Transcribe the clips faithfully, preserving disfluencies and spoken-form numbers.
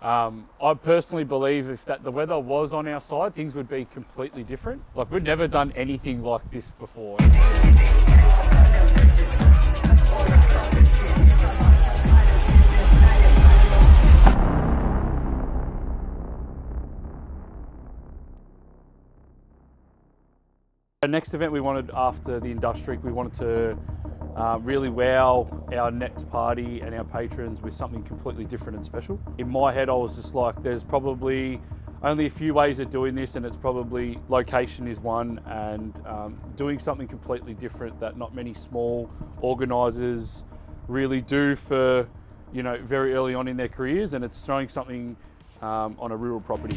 Um, I personally believe if that the weather was on our side, things would be completely different. Like, we'd never done anything like this before. The next event we wanted after the Industric, we wanted to uh, really wow our next party and our patrons with something completely different and special. In my head, I was just like, there's probably only a few ways of doing this, and it's probably location is one, and um, doing something completely different that not many small organisers really do for, you know, very early on in their careers, and it's throwing something um, on a rural property.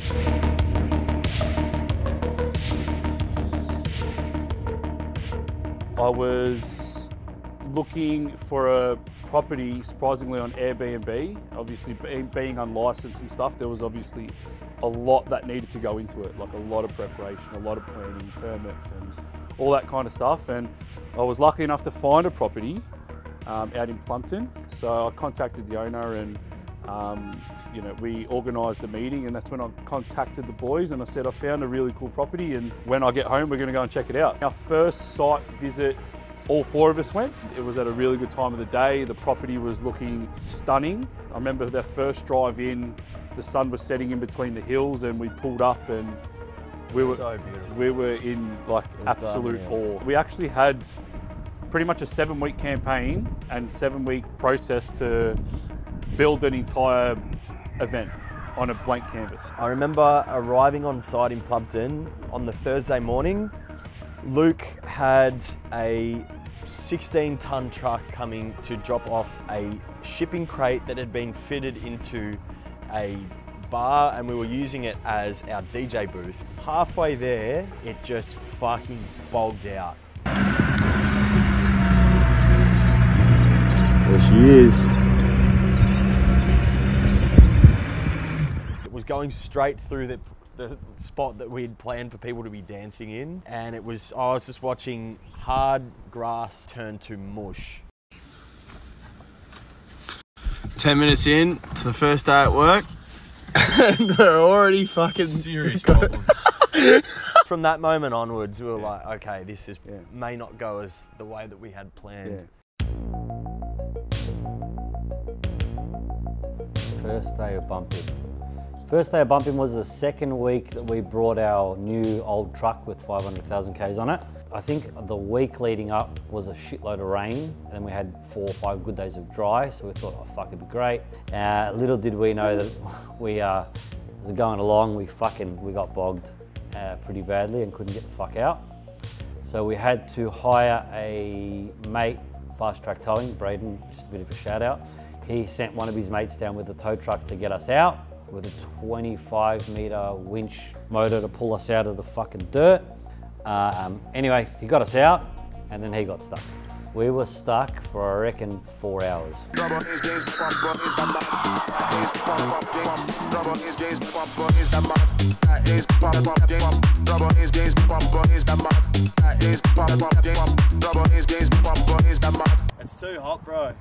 I was looking for a property, surprisingly, on Airbnb. Obviously, being, being unlicensed and stuff, there was obviously a lot that needed to go into it, like a lot of preparation, a lot of planning, permits, and all that kind of stuff. And I was lucky enough to find a property um, out in Plumpton. So I contacted the owner, and um, you know, we organised a meeting, and that's when I contacted the boys and I said, I found a really cool property, and when I get home, we're going to go and check it out. Our first site visit, all four of us went. It was at a really good time of the day. The property was looking stunning. I remember the first drive in, the sun was setting in between the hills, and we pulled up, and we were so beautiful. We were in like absolute awe. We actually had pretty much a seven week campaign and seven week process to build an entire event on a blank canvas. I remember arriving on site in Plumpton on the Thursday morning. Luke had a sixteen ton truck coming to drop off a shipping crate that had been fitted into a bar, and we were using it as our D J booth. Halfway there, it just fucking bogged out. There she is. Was going straight through the, the spot that we had planned for people to be dancing in, and it was, I was just watching hard grass turn to mush. ten minutes in to the first day at work, and they're already fucking serious problems. From that moment onwards, we were yeah. like, okay, this is yeah. may not go as the way that we had planned. Yeah. First day of bumping. First day of bumping was the second week that we brought our new old truck with five hundred thousand Ks on it. I think the week leading up was a shitload of rain, and then we had four or five good days of dry, so we thought, oh fuck, it'd be great. Uh, little did we know that we, uh, as we're going along, we fucking, we got bogged uh, pretty badly and couldn't get the fuck out. So we had to hire a mate, Fast Track Towing, Braden, just a bit of a shout out. He sent one of his mates down with a tow truck to get us out, with a twenty-five metre winch motor to pull us out of the fucking dirt. Um, anyway, he got us out, and then he got stuck. We were stuck for, I reckon, four hours. It's too hot, bro.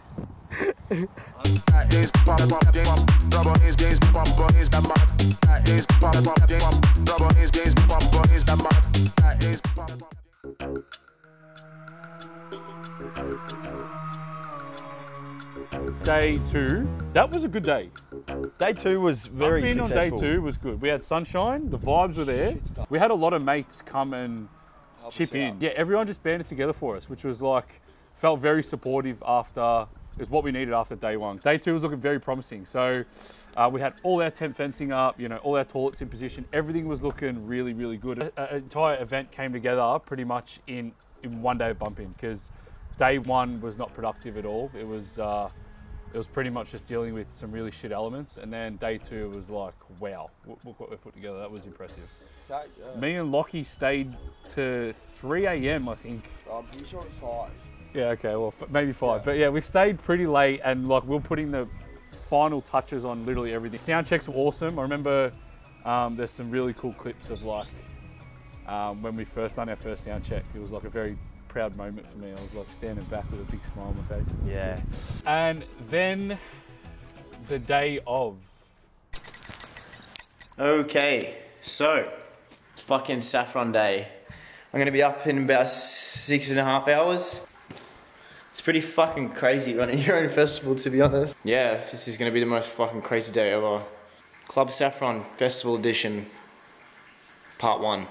Day two, that was a good day. Day two was very Being successful. on day two was good. We had sunshine, the vibes were there. We had a lot of mates come and Help chip in. Yeah, everyone just banded together for us, which was like, felt very supportive after, is what we needed after day one. Day two was looking very promising. So uh, we had all our tent fencing up, you know, all our toilets in position. Everything was looking really, really good. An entire event came together pretty much in, in one day of bumping, because day one was not productive at all. It was, uh, it was pretty much just dealing with some really shit elements. And then day two was like, wow, look what we put together. That was impressive. That, uh, Me and Lockie stayed to three A M I think. I'm pretty sure it's five. Yeah, okay, well, maybe five. Yeah. But yeah, we stayed pretty late, and like we we're putting the final touches on literally everything. Sound checks were awesome. I remember um, there's some really cool clips of like um, when we first done our first sound check. It was like a very proud moment for me. I was like standing back with a big smile on my face. Yeah. And then the day of. Okay, so it's fucking Saffron Day. I'm gonna be up in about six and a half hours. It's pretty fucking crazy running your own festival, to be honest. Yeah, this is gonna be the most fucking crazy day ever. Club Saffron Festival Edition, Part One.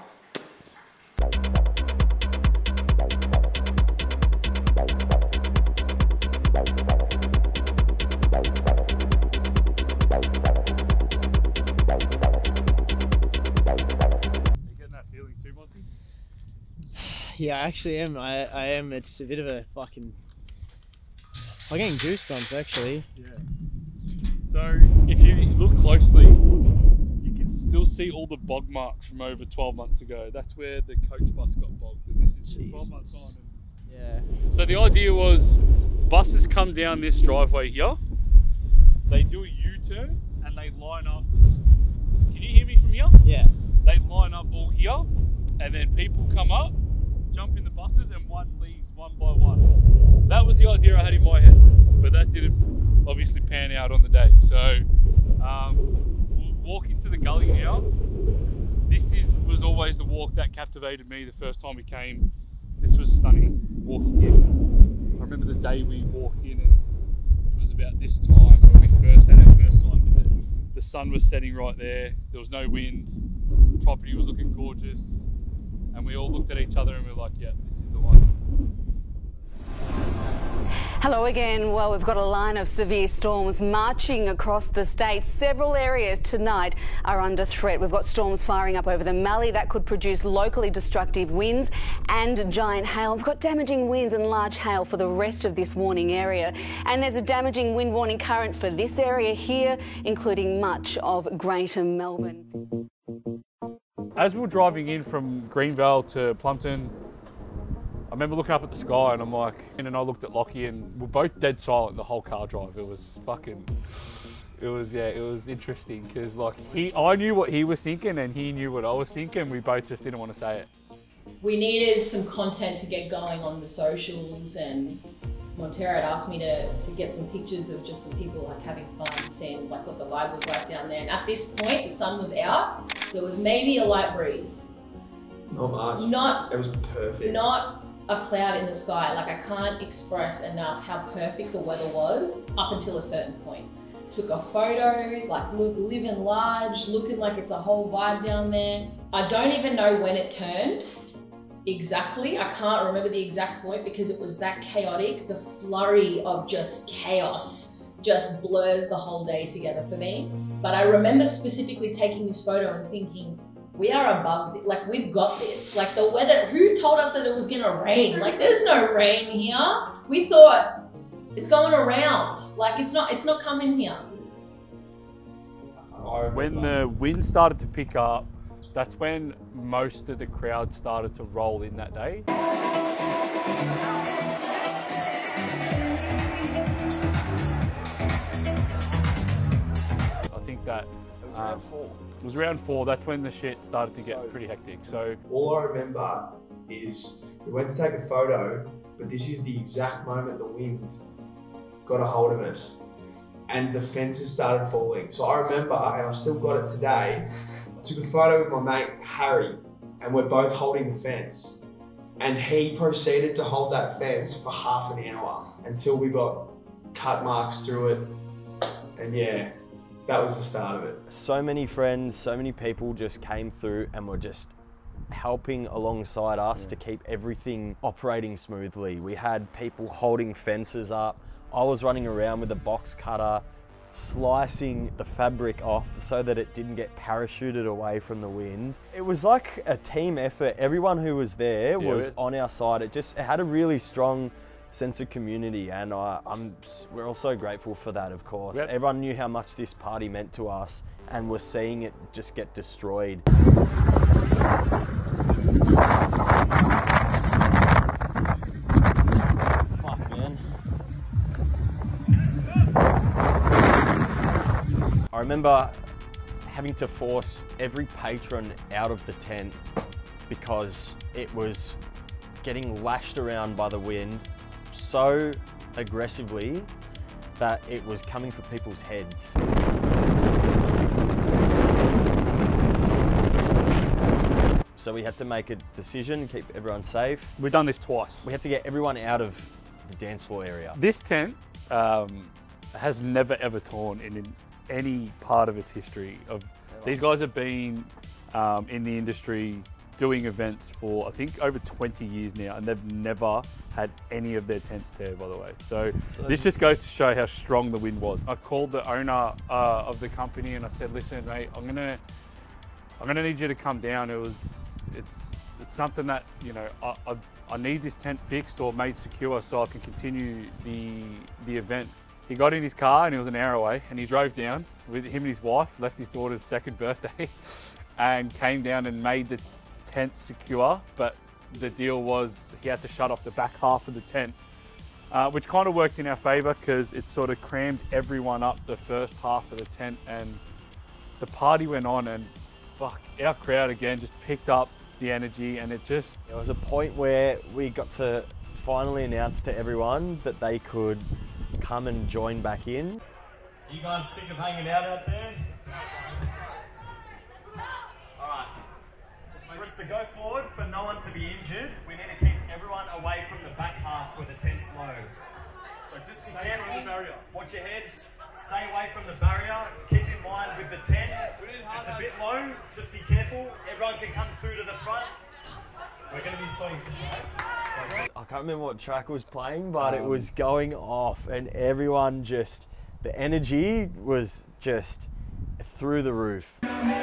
Yeah, I actually am. I, I am. It's a bit of a fucking... I'm getting goosebumps, actually. Yeah. So, if you look closely, you can still see all the bog marks from over twelve months ago. That's where the coach bus got bogged, and this is twelve months on. And... Yeah. So the idea was, buses come down this driveway here, they do a U-turn, and they line up. Can you hear me from here? Yeah. They line up all here, and then people come up, jump in the buses, and one leaves one by one. That was the idea I had in my head, but that didn't obviously pan out on the day. So um, we'll walk into the gully now. This is, was always the walk that captivated me the first time we came. This was stunning walking in. I remember the day we walked in, and it was about this time when we first had our first site visit. The sun was setting right there, there was no wind, the property was looking gorgeous. And we all looked at each other and we were like, yeah, this is the one. Hello again. Well, we've got a line of severe storms marching across the state. Several areas tonight are under threat. We've got storms firing up over the Mallee that could produce locally destructive winds and giant hail. We've got damaging winds and large hail for the rest of this warning area. And there's a damaging wind warning current for this area here, including much of Greater Melbourne. As we were driving in from Greenvale to Plumpton, I remember looking up at the sky and I'm like, and I looked at Lockie and we're both dead silent the whole car drive. It was fucking, it was, yeah, it was interesting because like he, I knew what he was thinking and he knew what I was thinking. We both just didn't want to say it. We needed some content to get going on the socials, and Montero had asked me to, to get some pictures of just some people like having fun, seeing like what the vibe was like down there. And at this point, the sun was out. There was maybe a light breeze. Not much. Not, it was perfect. Not a cloud in the sky. Like, I can't express enough how perfect the weather was up until a certain point. Took a photo, like look, living large, looking like it's a whole vibe down there. I don't even know when it turned. Exactly, I can't remember the exact point because it was that chaotic. The flurry of just chaos just blurs the whole day together for me. But I remember specifically taking this photo and thinking, we are above, it. Like we've got this. Like the weather, who told us that it was gonna rain? Like there's no rain here. We thought it's going around. Like it's not, it's not coming here. When the wind started to pick up, that's when most of the crowd started to roll in that day. I think that It was around um, four. It was around four. That's when the shit started to get so, pretty hectic. So all I remember is we went to take a photo, but this is the exact moment the wind got a hold of us and the fences started falling. So I remember, and I've still got it today, I took a photo with my mate Harry, and we're both holding the fence. And he proceeded to hold that fence for half an hour until we got cut marks through it. And yeah, that was the start of it. So many friends, so many people just came through and were just helping alongside us yeah. to keep everything operating smoothly. We had people holding fences up. I was running around with a box cutter, slicing the fabric off so that it didn't get parachuted away from the wind. It was like a team effort. Everyone who was there yeah, was on our side. It just it had a really strong sense of community, and I, I'm, we're all so grateful for that, of course. Yep. Everyone knew how much this party meant to us, and we're seeing it just get destroyed. Fuck, man. I remember having to force every patron out of the tent because it was getting lashed around by the wind so aggressively that it was coming for people's heads. So we had to make a decision, keep everyone safe. We've done this twice. We had to get everyone out of the dance floor area. This tent um, has never ever torn in, in any part of its history. Of These guys have been um, in the industry doing events for I think over twenty years now, and they've never had any of their tents tear, by the way. So, so this just goes to show how strong the wind was. I called the owner uh, of the company and I said, listen mate, I'm gonna I'm gonna need you to come down. It was it's it's something that, you know, I, I, I need this tent fixed or made secure so I can continue the the event. He got in his car and he was an hour away, and he drove down with him and his wife, left his daughter's second birthday and came down and made the tent secure. But the deal was he had to shut off the back half of the tent, uh, which kind of worked in our favor because it sort of crammed everyone up the first half of the tent, and the party went on, and fuck, our crowd again just picked up the energy, and it just... There was a point where we got to finally announce to everyone that they could come and join back in. You guys sick of hanging out out there? Alright, for us to go forward, for no one to be injured, we need to keep everyone away from the back half where the tent's low. So just be careful, watch your heads, stay away from the barrier, keep in mind with the tent, it's a bit low, just be careful, everyone can come through to the front. We're going to be swinging. I can't remember what track was playing, but um, it was going off, and everyone just, the energy was just through the roof.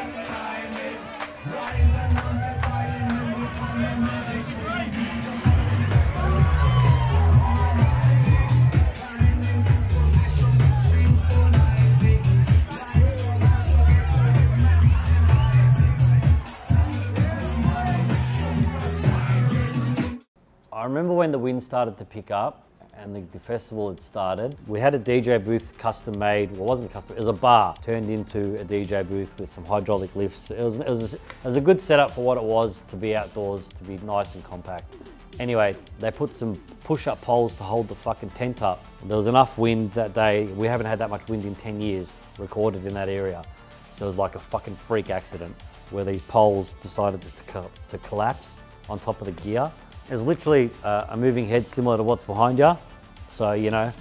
I remember when the wind started to pick up and the, the festival had started. We had a D J booth custom made. Well, it wasn't custom, it was a bar turned into a D J booth with some hydraulic lifts. It was, it was, it was a good setup for what it was, to be outdoors, to be nice and compact. Anyway, they put some push-up poles to hold the fucking tent up. There was enough wind that day. We haven't had that much wind in ten years recorded in that area. So it was like a fucking freak accident where these poles decided to, co to collapse on top of the gear. It was literally uh, a moving head similar to what's behind you. So, you know,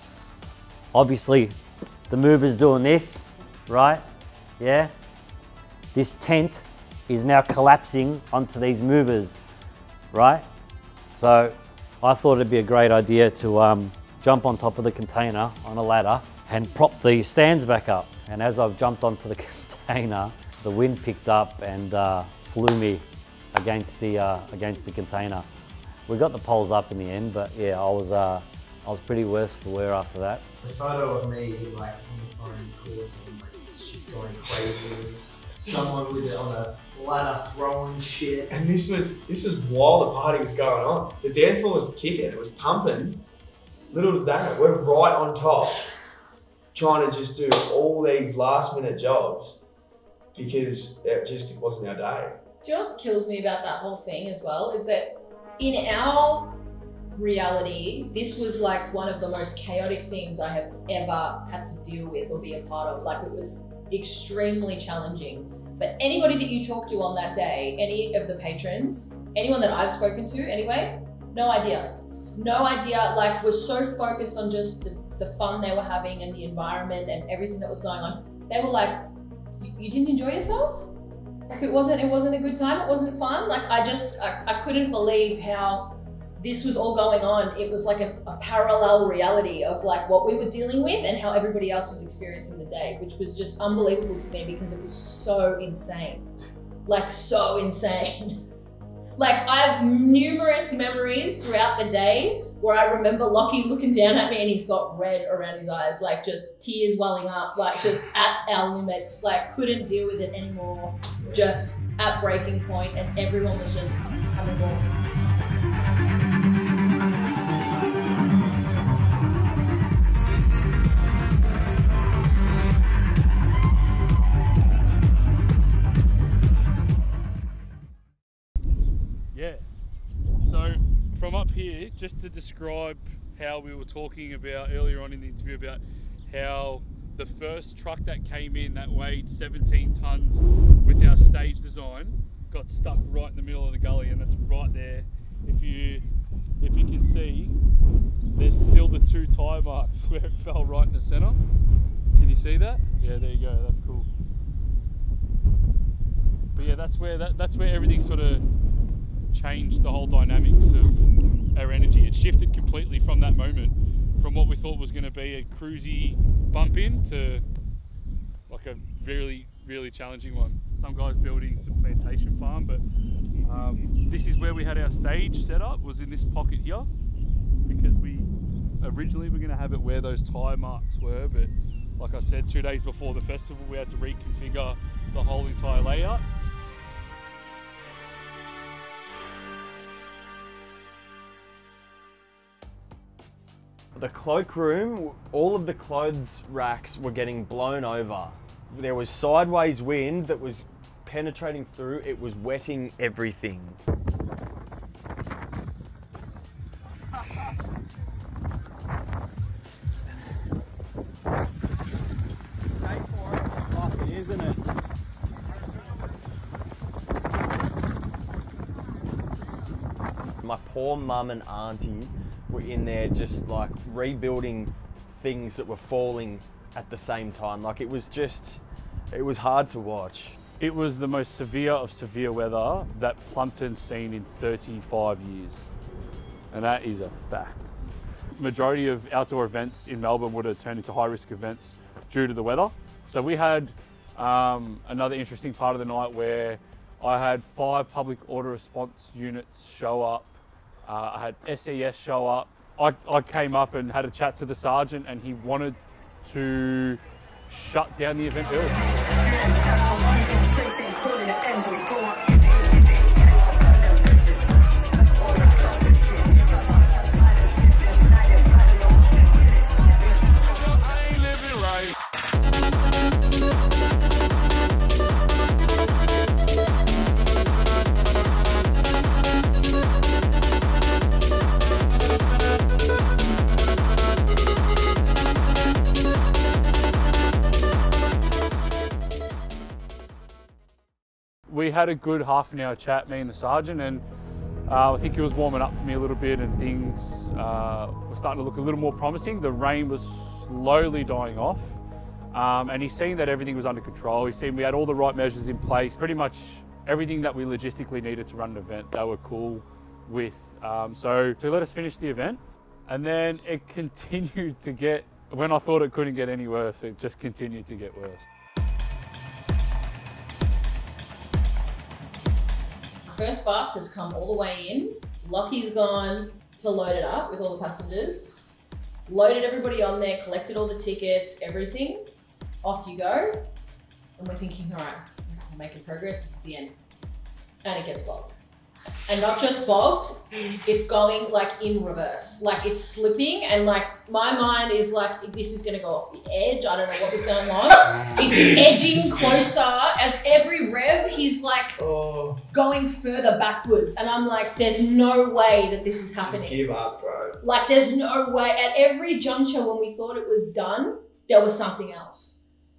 obviously the mover's doing this, right? Yeah. This tent is now collapsing onto these movers, right? So I thought it'd be a great idea to um, jump on top of the container on a ladder and prop the stands back up. And as I've jumped onto the container, the wind picked up and uh, flew me against the, uh, against the container. We got the poles up in the end, but yeah, I was uh, I was pretty worse for wear after that. The photo of me like on the phone cords and like shit's going crazy. There's someone with it on a ladder throwing shit. And this was this was while the party was going on. The dance floor was kicking, it was pumping. Little did they know, we're right on top, trying to just do all these last minute jobs because it just wasn't our day. Do you know what kills me about that whole thing as well is that in our reality, this was like one of the most chaotic things I have ever had to deal with or be a part of. Like, it was extremely challenging. But anybody that you talk to on that day, any of the patrons, anyone that I've spoken to anyway, no idea. No idea, like, was so focused on just the, the fun they were having and the environment and everything that was going on. They were like, you didn't enjoy yourself? Like, it wasn't, it wasn't a good time, it wasn't fun. Like, I just, I, I couldn't believe how this was all going on. It was like a, a parallel reality of like what we were dealing with and how everybody else was experiencing the day, which was just unbelievable to me because it was so insane. Like, so insane. Like, I have numerous memories throughout the day where I remember Lockie looking down at me and he's got red around his eyes, like just tears welling up, like just at our limits, like couldn't deal with it anymore, just at breaking point, and everyone was just having more. Yeah, so from up here, just to describe how we were talking about earlier on in the interview about how the first truck that came in that weighed seventeen tons with our stage design got stuck right in the middle of the gully, and that's right there. If you if you can see, there's still the two tyre marks where it fell right in the centre. Can you see that? Yeah, there you go. That's cool. But yeah, that's where that that's where everything sort of changed the whole dynamics of our energy. It shifted completely from that moment, from what we thought was going to be a cruisy bump in to like a really, really challenging one. Some guys building some plantation farm, but um, this is where we had our stage set up, was in this pocket here, because we originally were going to have it where those tyre marks were, but like I said, two days before the festival, we had to reconfigure the whole entire layout. The cloakroom, all of the clothes racks were getting blown over. There was sideways wind that was penetrating through, it was wetting everything. Isn't it? My poor mum and auntie were in there just like rebuilding things that were falling at the same time. Like it was just, it was hard to watch. It was the most severe of severe weather that Plumpton's seen in thirty-five years. And that is a fact. Majority of outdoor events in Melbourne would have turned into high risk events due to the weather. So we had um, another interesting part of the night where I had five public order response units show up. Uh, I had S E S show up. I, I came up and had a chat to the sergeant, and he wanted to shut down the event early. We had a good half an hour chat, me and the sergeant, and uh, I think he was warming up to me a little bit, and things uh, were starting to look a little more promising. The rain was slowly dying off, um, and he's seen that everything was under control. He's seen we had all the right measures in place, pretty much everything that we logistically needed to run an event, they were cool with. Um, so to let us finish the event, and then it continued to get, when I thought it couldn't get any worse, it just continued to get worse. First bus has come all the way in. Lockie's gone to load it up with all the passengers. Loaded everybody on there, collected all the tickets, everything. Off you go. And we're thinking, all right, we're making progress, this is the end. And it gets bogged. And not just bogged, it's going like in reverse. Like it's slipping, and like my mind is like, this is gonna go off the edge. I don't know what is going on. It's edging closer. As every rev, he's like oh. going further backwards. And I'm like, there's no way that this is happening. Just give up, bro. Like there's no way. At every juncture when we thought it was done, there was something else.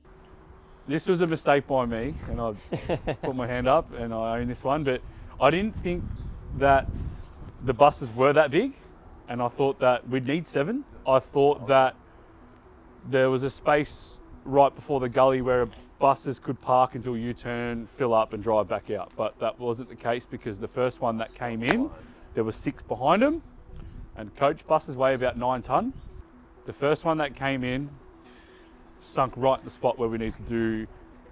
This was a mistake by me, and I put my hand up and I own this one, but I didn't think that the buses were that big, and I thought that we'd need seven. I thought that there was a space right before the gully where buses could park until U-turn, fill up and drive back out, but that wasn't the case, because the first one that came in, there were six behind them, and coach buses weigh about nine tonne. The first one that came in sunk right in the spot where we need to do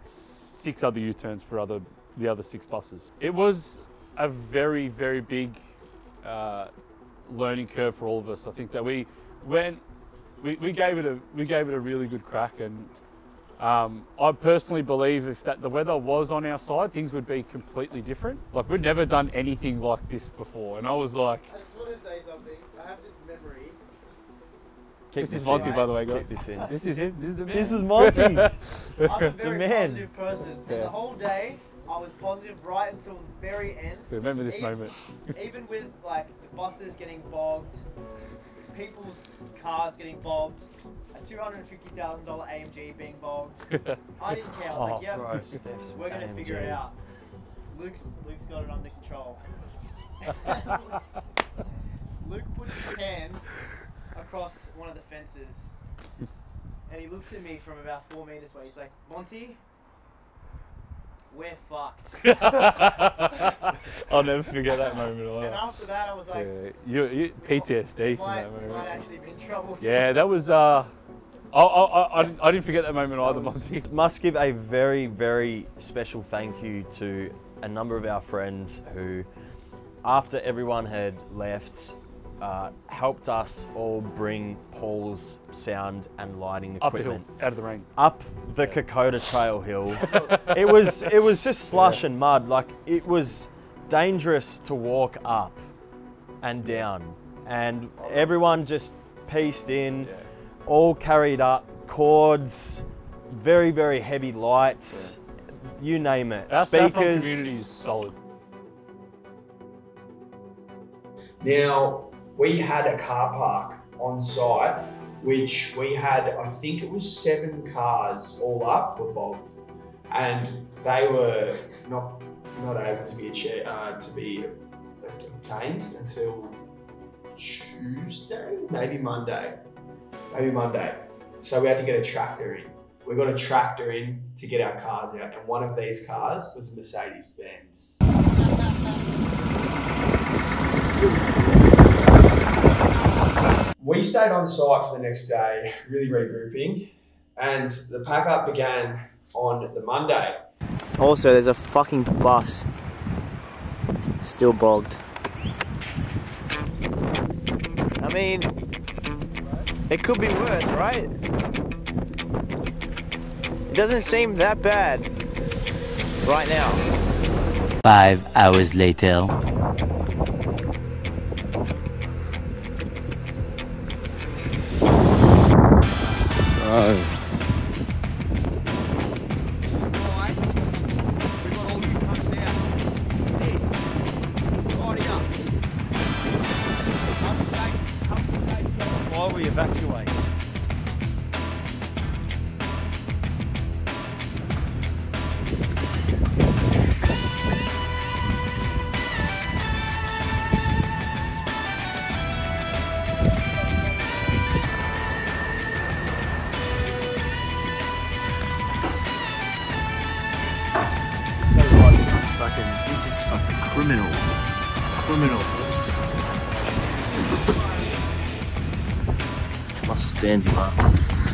six other U-turns for other the other six buses. It was a very, very big uh, learning curve for all of us. I think that we went, we, we gave it a we gave it a really good crack, and um, I personally believe if that the weather was on our side, things would be completely different. Like we'd never done anything like this before, and I was like, I just want to say something. I have this memory. Keep this, this is Monty, in. by the way, guys. Keep this in. This is him. This is the man. This is Monty. I'm a The very man. positive person, Yeah. and the whole day I was positive right until the very end. So remember this even, moment. Even with like the buses getting bogged, people's cars getting bogged, a two hundred fifty thousand dollar A M G being bogged. I didn't care. I was Oh, like, yeah, bro, Steph's we're gonna A M G. figure it out. Luke's, Luke's got it under control. Luke puts his hands across one of the fences and he looks at me from about four meters away. He's like, Monty, we're fucked. I'll never forget that moment. And after that, I was like, yeah, you, you, P T S D from might, that moment. might actually be in trouble. Yeah, that was. Uh, I, I, I, I didn't forget that moment either, Monty. Must give a very, very special thank you to a number of our friends who, after everyone had left, uh, helped us all bring Paul's sound and lighting Up the equipment hill, out of the rain. up the Kokoda Trail hill. It was it was just slush yeah. and mud. Like, it was dangerous to walk up and down, and everyone just pieced in. Yeah. All carried up, cords, very, very heavy lights, yeah. you name it. Our Speakers. Saffron community is solid. Now, we had a car park on site, which we had, I think it was seven cars all up were bogged, and they were not not able to be achieved, uh, to be obtained until Tuesday, maybe Monday. Maybe Monday. So we had to get a tractor in. We got a tractor in to get our cars out, and one of these cars was a Mercedes Benz. We stayed on site for the next day, really regrouping, and the pack up began on the Monday. Also, there's a fucking bus still bogged. I mean, it could be worse, right? It doesn't seem that bad right now. Five hours later. Oh. Why we evacuate? This is fucking criminal. Criminal. Must stand him up.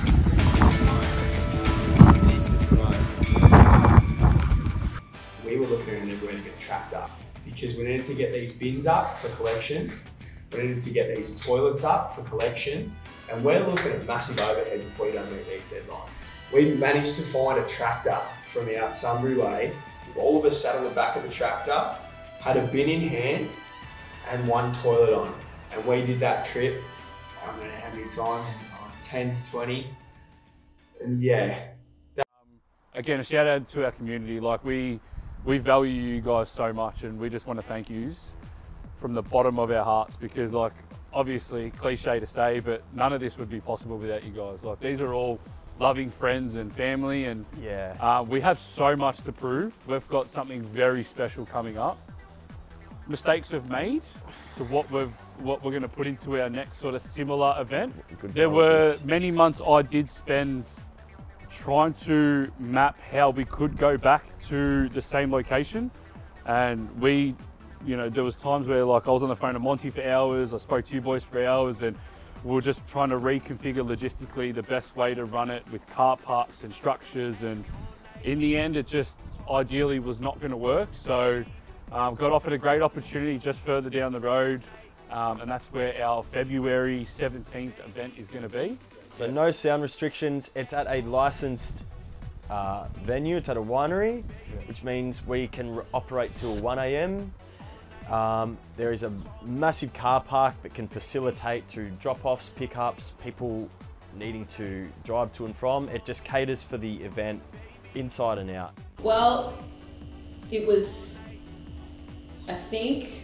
We were looking at everywhere to get a tractor because we needed to get these bins up for collection. We needed to get these toilets up for collection. And we're looking at massive overheads if we don't meet these deadlines. We managed to find a tractor from out Sunbury Way. All of us sat on the back of the tractor, had a bin in hand and one toilet on. And we did that trip, I don't know how many times, ten to twenty. And yeah. Um, again, a shout out to our community. Like, we, we value you guys so much, and we just want to thank you from the bottom of our hearts, because, like, obviously cliche to say, but none of this would be possible without you guys. Like, these are all loving friends and family, and yeah, uh, we have so much to prove. We've got something very special coming up. Mistakes we've made, so what we've what we're going to put into our next sort of similar event. Good there were many months I did spend trying to map how we could go back to the same location, and we, you know, there was times where, like, I was on the phone to Monty for hours, I spoke to you boys for hours, and we were just trying to reconfigure logistically the best way to run it with car parks and structures, and in the end it just ideally was not going to work. So um, got offered a great opportunity just further down the road, um, and that's where our February seventeenth event is going to be. So no sound restrictions, it's at a licensed uh, venue, it's at a winery, which means we can operate till one A M Um, there is a massive car park that can facilitate to drop-offs, pick-ups, people needing to drive to and from. It just caters for the event inside and out. Well, it was, I think,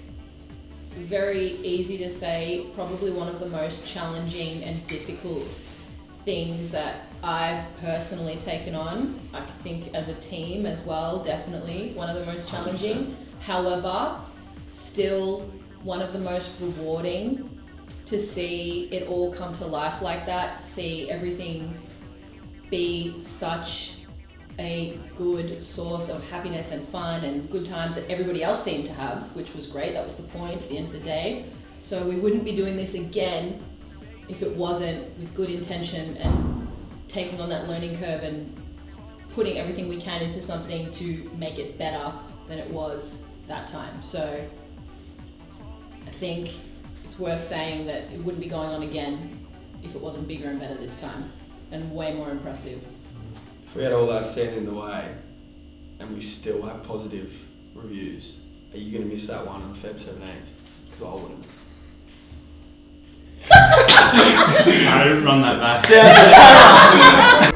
very easy to say, probably one of the most challenging and difficult things that I've personally taken on. I think as a team as well, definitely one of the most challenging. However, still one of the most rewarding to see it all come to life like that, see everything be such a good source of happiness and fun and good times that everybody else seemed to have, which was great. That was the point at the end of the day. So we wouldn't be doing this again if it wasn't with good intention and taking on that learning curve and putting everything we can into something to make it better than it was that time. So I think it's worth saying that it wouldn't be going on again if it wasn't bigger and better this time and way more impressive. If we had all that standing in the way and we still have positive reviews, are you going to miss that one on February seventeenth? Because I wouldn't. I didn't run that back.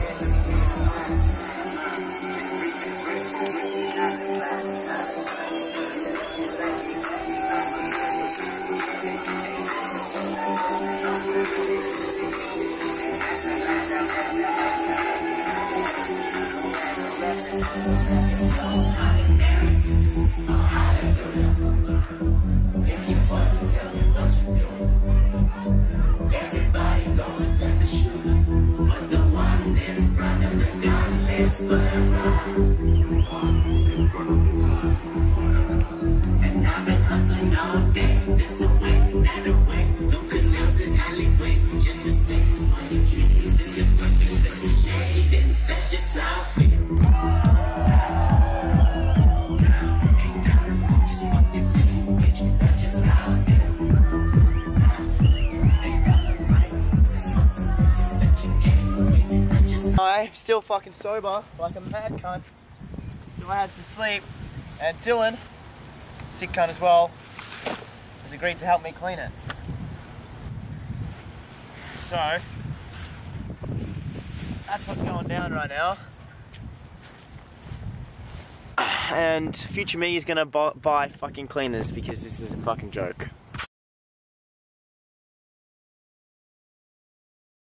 I'm still fucking sober, like a mad cunt. So I had some sleep, and Dylan, sick cunt as well, has agreed to help me clean it. So, that's what's going down right now. And future me is gonna buy, buy fucking cleaners because this is a fucking joke.